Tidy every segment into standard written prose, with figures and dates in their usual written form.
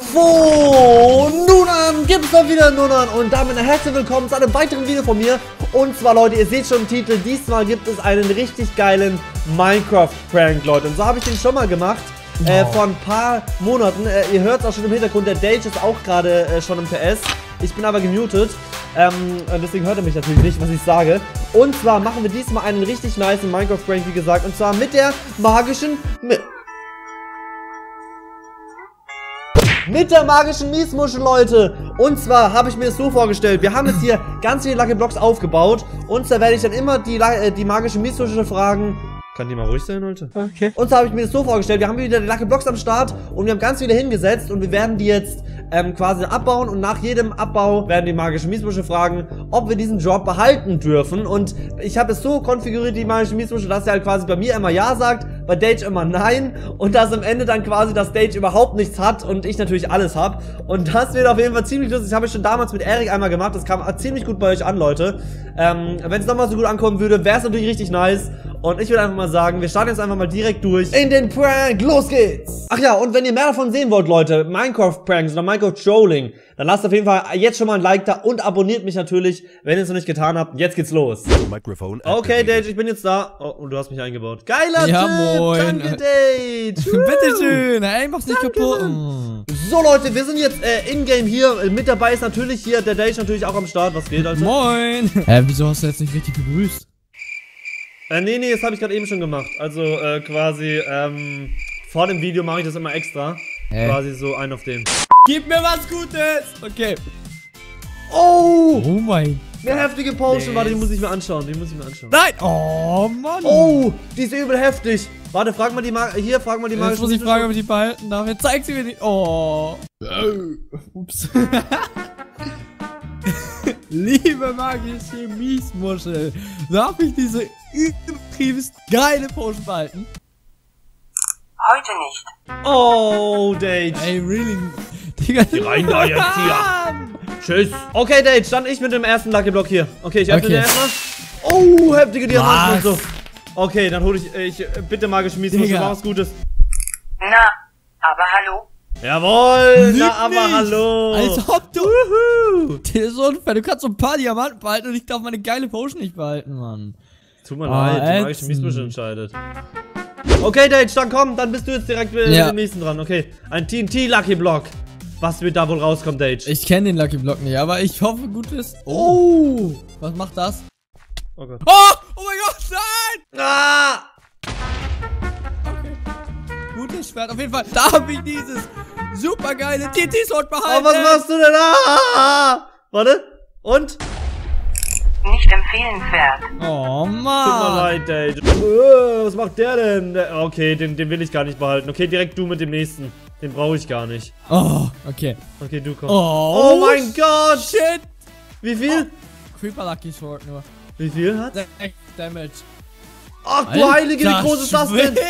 Nun an, gibt's mal wieder nun an und damit herzlich willkommen zu einem weiteren Video von mir. Und zwar, Leute, ihr seht schon im Titel, diesmal gibt es einen richtig geilen Minecraft-Prank, Leute. Und so habe ich den schon mal gemacht, vor ein paar Monaten. Ihr hört es auch schon im Hintergrund, der Dage ist auch gerade schon im PS. Ich bin aber gemutet, deswegen hört er mich natürlich nicht, was ich sage. Und zwar machen wir diesmal einen richtig nice Minecraft-Prank, wie gesagt, und zwar mit der magischen... Mit der magischen Miesmuschel, Leute. Und zwar habe ich mir das so vorgestellt. Wir haben jetzt hier ganz viele Lucky Blocks aufgebaut. Und zwar werde ich dann immer die magische Miesmuschel fragen. Kann die mal ruhig sein, Leute? Okay. Und zwar habe ich mir das so vorgestellt. Wir haben wieder die Lucky Blocks am Start. Und wir haben ganz viele hingesetzt. Und wir werden die jetzt quasi abbauen. Und nach jedem Abbau werden die magische Miesmuschel fragen, ob wir diesen Drop behalten dürfen. Und ich habe es so konfiguriert, die magische Miesmuschel, dass er halt quasi bei mir immer Ja sagt, bei Dage immer Nein. Und dass am Ende dann quasi das Dage überhaupt nichts hat und ich natürlich alles habe. Und das wird auf jeden Fall ziemlich lustig. Das habe ich schon damals mit Erik einmal gemacht. Das kam ziemlich gut bei euch an, Leute. Wenn es nochmal so gut ankommen würde, wäre es natürlich richtig nice. Und ich würde einfach mal sagen, wir starten jetzt einfach mal direkt durch in den Prank. Los geht's! Ach ja, und wenn ihr mehr davon sehen wollt, Leute, Minecraft-Pranks oder Minecraft-Trolling, dann lasst auf jeden Fall jetzt schon mal ein Like da und abonniert mich natürlich, wenn ihr es noch nicht getan habt. Jetzt geht's los. Okay, Dage, ich bin jetzt da. Oh, und du hast mich eingebaut. Geiler Typ! Moin! Danke, Dage! Bitteschön! Ey, mach's nicht kaputt! So, Leute, wir sind jetzt in-game hier. Mit dabei ist natürlich hier der Dage natürlich auch am Start. Was geht, Alter? Moin! Wieso hast du jetzt nicht richtig begrüßt? Nee, das habe ich gerade eben schon gemacht. Also, quasi, vor dem Video mache ich das immer extra. Quasi so ein auf dem. Gib mir was Gutes! Okay. Oh! Oh mein. Eine heftige Potion. Warte, die muss ich mir anschauen. Nein! Oh, Mann! Oh! Die ist übel heftig. Warte, frag mal die hier, frag mal die Jetzt muss ich fragen, ob ich die behalten darf. Jetzt zeig sie mir nicht. Oh. Ups. Liebe magische Miesmuschel, darf ich diese übertriebenst geile Potion behalten? Heute nicht. Oh, Dage. Ey, really? Digga, rein da jetzt hier. Tschüss. Okay, Dage, dann ich mit dem ersten Lucky Block hier. Okay, ich öffne den erstmal. Oh, heftige Diamanten und so. Okay, dann hole ich bitte magische Miesmuschel, mach was Gutes. Na, aber hallo? Jawohl, Lüg na aber nicht. hallo. Als ob du... Das ist so unfair, du kannst so ein paar Diamanten behalten und ich darf meine geile Potion nicht behalten, Mann. Tut mir leid, die magische Miesmuschel entscheidet. Okay, Dage, dann komm, dann bist du jetzt direkt mit dem nächsten dran. Okay, ein TNT Lucky Block. Was wird da wohl rauskommen, Dage? Ich kenne den Lucky Block nicht, aber ich hoffe, Gutes. Oh, was macht das? Oh Gott. Oh mein Gott, nein! Ah! Okay. Gutes Schwert, auf jeden Fall darf ich dieses super geile TNT-Sword behalten. Oh, was machst du denn? Warte, und? Nicht empfehlenswert. Oh Tut mir Mann. leid, Dage. Was macht der denn? Okay, den will ich gar nicht behalten. Okay, direkt du mit dem nächsten. Den brauche ich gar nicht. Oh, okay. Okay, du komm. Oh mein Gott! Shit! Wie viel? Creeper Lucky Sword nur. Wie viel hat? 6 Damage. Ach du Heilige, wie groß ist das denn?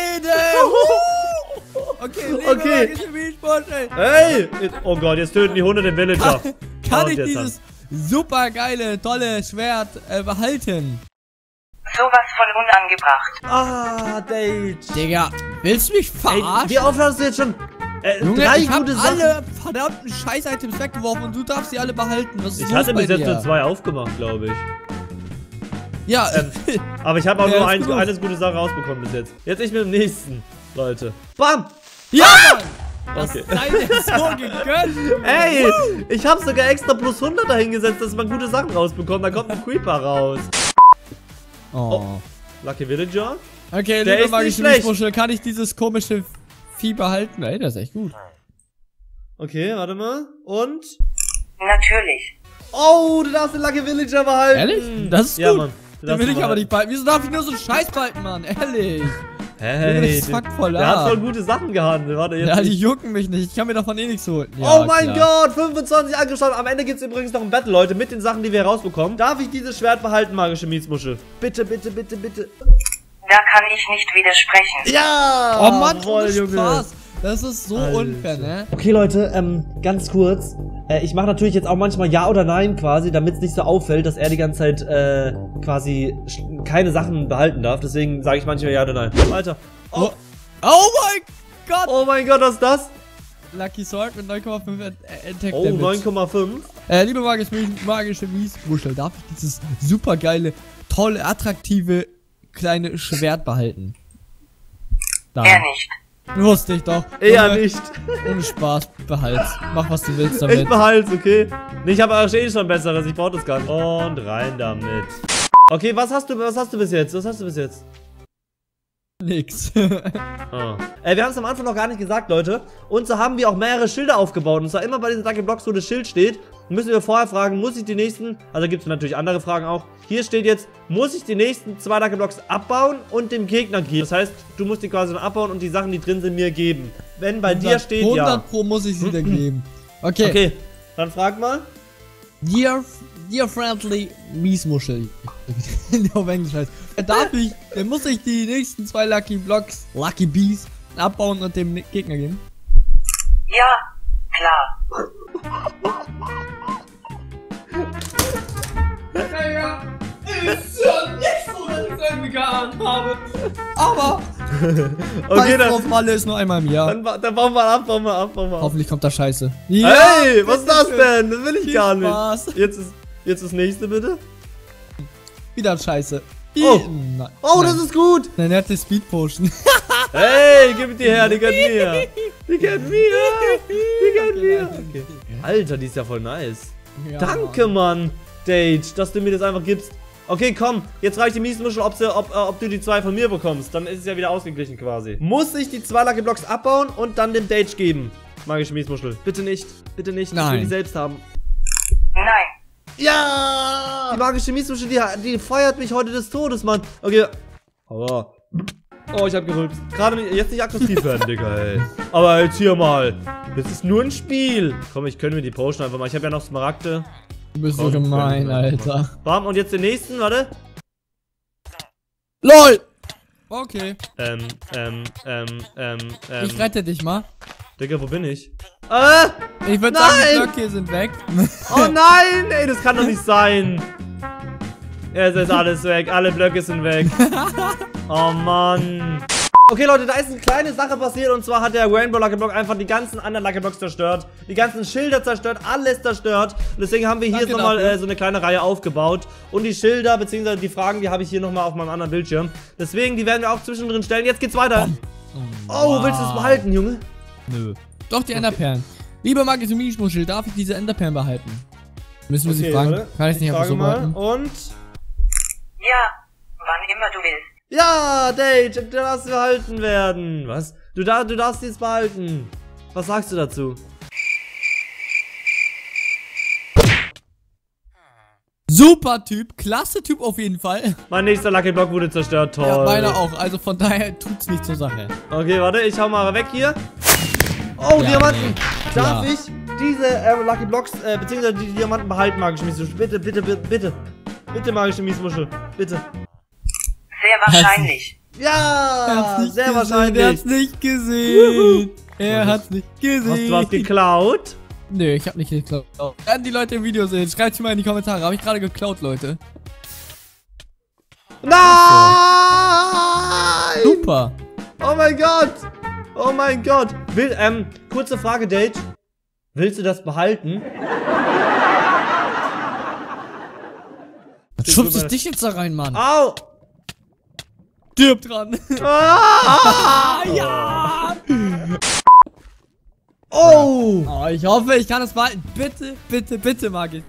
Okay, okay. Hey! Oh Gott, jetzt töten die Hunde den Villager. Kann ich dieses super geile, tolle Schwert behalten? Sowas von unangebracht. Dage. Digga, willst du mich verarschen? Wie oft hast du jetzt schon Junge, drei ich hab gute Sachen? alle verdammten Scheiß-Items weggeworfen und du darfst sie alle behalten. Was ist Ich los hatte bei bis jetzt dir? nur 2 aufgemacht, glaube ich. Ja, Aber ich habe auch Ja, nur ist genug. eine gute Sache rausbekommen bis jetzt. Jetzt ich mit dem nächsten, Leute. Bam! ja! Das Okay. sei dir so gegönnt. Ey, ich habe sogar extra plus 100 dahingesetzt, dass man gute Sachen rausbekommt. Da kommt ein Creeper raus. Oh. Lucky Villager. Okay, Der liebe ist nicht magische schlecht. Miesmuschel, kann ich dieses komische Vieh behalten? Ey, das ist echt gut. Okay, warte mal. Und? Natürlich. Oh, du darfst den Lucky Villager behalten. Ehrlich? Das ist Ja, gut. Mann. Du Den darfst will ihn ich aber behalten. nicht behalten. Wieso darf ich nur so einen Scheiß behalten, Mann? Ehrlich. Hey, Das fuckt voll der hat ab. voll gute Sachen gehandelt. Warte, jetzt. Ja, die jucken mich nicht. Ich kann mir davon eh nichts holen. Ja, Oh mein klar. Gott, 25 angeschaut. Am Ende gibt es übrigens noch ein Battle, Leute, mit den Sachen, die wir herausbekommen. Darf ich dieses Schwert behalten, magische Miesmuschel? Bitte, bitte, bitte, bitte. Da kann ich nicht widersprechen. Ja! Oh Mann, voll, ohne Junge. Spaß. Das ist so Alter. unfair, ne? Okay, Leute, ganz kurz. Ich mache natürlich jetzt auch manchmal Ja oder Nein quasi, damit es nicht so auffällt, dass er die ganze Zeit quasi keine Sachen behalten darf. Deswegen sage ich manchmal Ja oder Nein. Alter. Oh mein Gott! Oh mein Gott, was ist das? Lucky Sword mit 9,5 Attack Oh, Damage. 9,5. Liebe magische Miesmuschel, darf ich dieses super geile, tolle, attraktive, kleine Schwert behalten? Nein. Er nicht. Wusste ich doch. Eher nicht. Ohne Spaß, behalt's. Mach, was du willst damit. Ich behalt's, okay? Nee, ich habe aber eh schon Besseres, ich brauche das gar nicht. Und rein damit. Okay, was hast du bis jetzt? Nix. Ah. Wir haben es am Anfang noch gar nicht gesagt, Leute. Und so haben wir auch mehrere Schilder aufgebaut. Und zwar immer bei diesen Lucky Blocks, wo das Schild steht, müssen wir vorher fragen, muss ich die nächsten, also gibt es natürlich andere Fragen auch. Hier steht jetzt, muss ich die nächsten 2 Lucky Blocks abbauen und dem Gegner geben. Das heißt, du musst die quasi dann abbauen und die Sachen, die drin sind, mir geben. Wenn bei dir steht, 100 ja. Pro muss ich sie dir geben. Okay. Okay, dann frag mal. Dear friendly Miesmuschel. Auf Englisch heißt. Dann muss ich die nächsten 2 Lucky Blocks, Lucky Bees, abbauen und dem Gegner geben? Ja, klar. Naja, ist schon nicht so, dass ich es irgendwie geahnt habe. Aber, Okay, drauf, Malle ist nur einmal im Jahr. dann bauen wir ab. Hoffentlich kommt da Scheiße. Hey, was ist das denn? Das will ich Viel gar nicht. Spaß. Jetzt das nächste, bitte. Wieder Scheiße. Oh. Nein. Oh, das ist gut. Nein, er hat die Speed Potion. Hey, gib die her, die gehört mir. Die gehört mir. Okay. Alter, die ist ja voll nice. Ja, Danke, Mann, Dage, dass du mir das einfach gibst. Okay, komm, jetzt reicht die Miesmuschel, ob du die 2 von mir bekommst. Dann ist es ja wieder ausgeglichen quasi. Muss ich die 2 Lucky Blocks abbauen und dann dem Dage geben? Magische Miesmuschel. Bitte nicht. Bitte nicht. Nein. Ich will die selbst haben. Nein. Ja! Die magische Miesmuschel, die feiert mich heute des Todes, Mann. Okay. Aber. Oh, ich hab gerülpst. Gerade jetzt nicht aggressiv werden, Digga, ey. Aber jetzt hier mal. Das ist nur ein Spiel. Komm, ich gönne mir die Potion einfach mal. Ich habe ja noch Smaragde. Du bist so gemein, Alter. Bam, und jetzt den nächsten, warte. LOL! Okay. Ich rette dich mal. Digga, wo bin ich? Ich würde sagen, die Blöcke sind weg. Oh nein! Ey, das kann doch nicht sein. Es ist alles weg. Alle Blöcke sind weg. Oh Mann. Okay, Leute, da ist eine kleine Sache passiert. Und zwar hat der Rainbow Lucky Block einfach die ganzen anderen Lucky Blocks zerstört. Die ganzen Schilder zerstört. Alles zerstört. Und deswegen haben wir hier jetzt nochmal so eine kleine Reihe aufgebaut. Und die Schilder, beziehungsweise die Fragen, die habe ich hier nochmal auf meinem anderen Bildschirm. Deswegen, die werden wir auch zwischendrin stellen. Jetzt geht's weiter. Oh, willst du es behalten, Junge? Nö. Doch, die Enderperlen. Lieber magische Miesmuschel, darf ich diese Enderperlen behalten? Müssen wir sie fragen? Warte. Kann ich nicht einfach so behalten? Und? Ja, wann immer du willst. Ja, Dage, du darfst behalten werden. Was? Du darfst jetzt behalten. Was sagst du dazu? Super Typ, klasse Typ auf jeden Fall. Mein nächster Lucky Block wurde zerstört, toll. Ja, meiner auch, also von daher tut's nicht zur Sache. Okay, warte, ich hau mal weg hier. Oh, Ja, Diamanten. nee. Darf Ja. ich diese Lucky Blocks, beziehungsweise die Diamanten behalten, magische Miesmuschel? Bitte, bitte, bitte, bitte. Bitte, magische Miesmuschel. Bitte. Sehr wahrscheinlich. Ja, sehr Er wahrscheinlich. hat's nicht gesehen. Er hat's nicht gesehen. Hast du was geklaut? Nö, ich hab nicht geklaut. Werden die Leute im Video sehen. Schreibt's mir mal in die Kommentare. Habe ich gerade geklaut, Leute? Nein! Super. Oh mein Gott! Oh mein Gott! Kurze Frage, Dage. Willst du das behalten? Was schubst ich dich jetzt da rein, Mann? Au! Stirb dran. Ah! Ja. Oh! Oh, ich hoffe, ich kann es behalten. Bitte, bitte, bitte, Margit.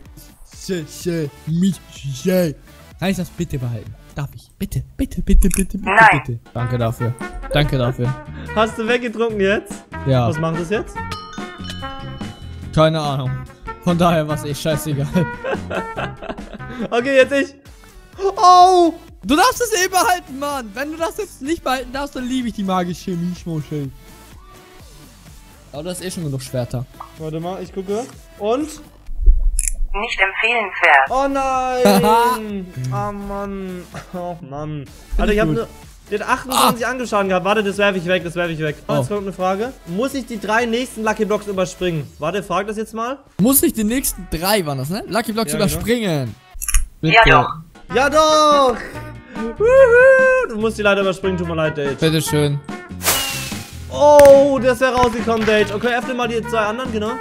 Kann ich das bitte behalten? Darf ich? Bitte, bitte, bitte, bitte, bitte, Nein. bitte. Danke dafür. Danke dafür. Hast du weggetrunken jetzt? Ja, Was macht das jetzt? keine Ahnung. Von daher war es eh scheißegal. Okay, jetzt ich. Oh! Du darfst es eh behalten, Mann. Wenn du das jetzt nicht behalten darfst, dann liebe ich die magische Miesmuschel. Aber du hast eh schon genug Schwerter. Warte mal, ich gucke. Und? Nicht empfehlenswert. Oh nein! Oh Mann. Oh Mann. Alter, ich habe gut. den 28 Angriffsschaden gehabt. Warte, das werfe ich weg, das werfe ich weg. Oh. Jetzt kommt eine Frage. Muss ich die 3 nächsten Lucky Blocks überspringen? Warte, frag das jetzt mal. Muss ich die nächsten 3 waren das, ne? Lucky Blocks Ja, genau. überspringen. Ja doch. Ja doch! Wuhu! Du musst die leider überspringen, tut mir leid, Dage. Bitteschön. Oh, das wäre rausgekommen, Dage. Okay, öffne mal die 2 anderen, genau.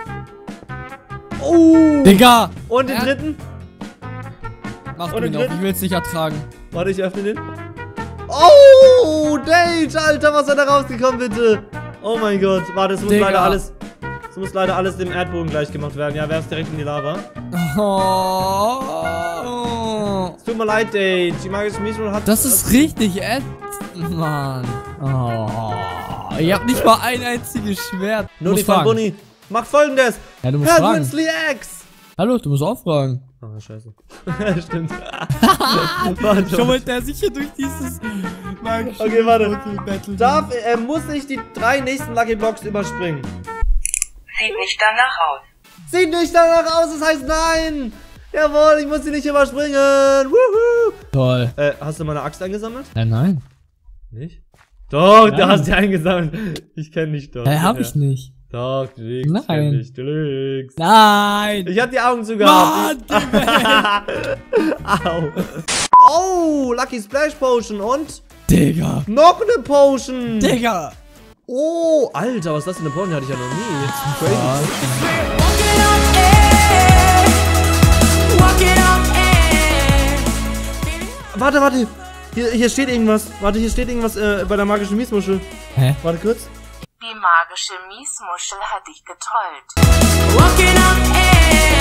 Oh. Digga! Und den dritten? Mach Und du den ihn auf, dritten? ich will es nicht ertragen. Warte, ich öffne den. Oh, Dage, Alter, was ist da rausgekommen, bitte? Oh mein Gott. Warte, es muss Digga. leider alles... Es muss leider alles dem Erdboden gleich gemacht werden. Ja, werf's direkt in die Lava. Oh. Es tut mir leid, Dage. Die magische Miesmuschel hat... Das ist richtig ätzend, Mann. Oh. Ich hab nicht mal ein einziges Schwert. Nur die Muss fragen. Bunny. Macht Folgendes. Ja, du musst Herr fragen. Winsley X. Hallo, du musst auch fragen. Oh, scheiße. Stimmt. Warte. Schummelt der sicher durch dieses magische Okay, warte. Battle. Muss ich die 3 nächsten Lucky Blocks überspringen? Sieht nicht danach aus. Sieht nicht danach aus, das heißt nein! Jawohl, ich muss sie nicht überspringen! Wuhu! Toll. Hast du meine Axt eingesammelt? Nein. Nicht? Doch, Nein. du hast sie eingesamt. Ich kenn dich doch. Hab ich nicht. Doch, du lügst. Nein. Ich kenn dich, du lügst. Nein. Ich hab die Augen Mann, zugehört. Digga. Au. Oh, Lucky Splash Potion und Digga. noch eine Potion. Digga. Oh, Alter, was ist das für eine Potion? Die hatte ich ja noch nie. Crazy. Warte. Hier steht irgendwas. Warte, hier steht irgendwas bei der magischen Miesmuschel. Hä? Warte kurz. Die magische Miesmuschel hat dich getrollt. Walking on air.